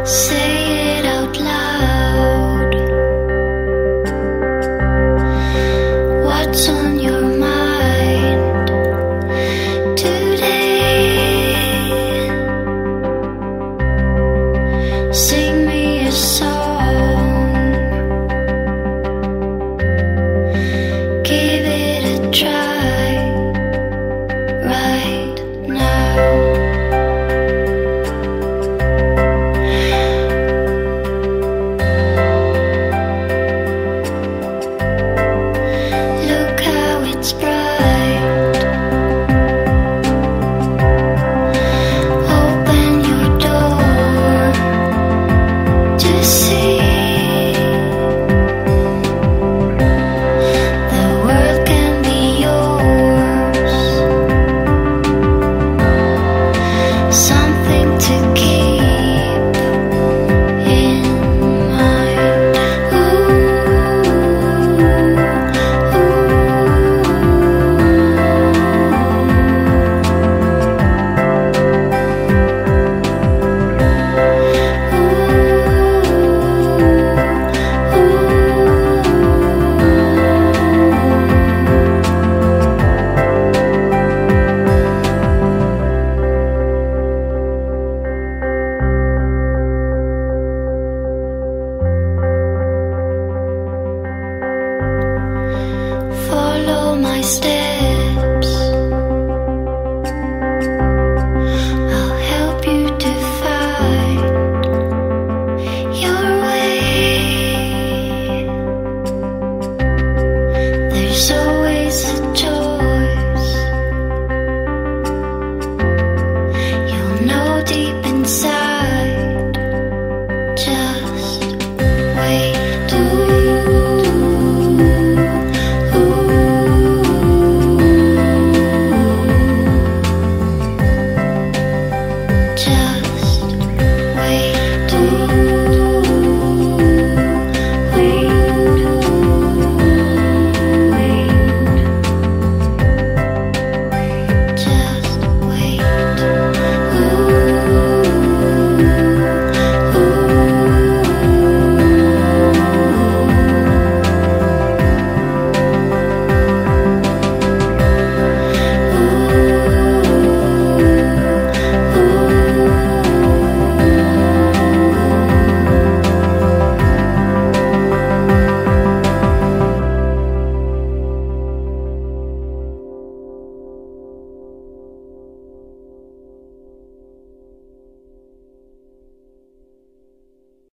Say it out loud. What's on your mind today? Sing me a song. Give it a try right now. It's bright. Open your door to see. The world can be yours. Something to keep in mind. Follow my steps.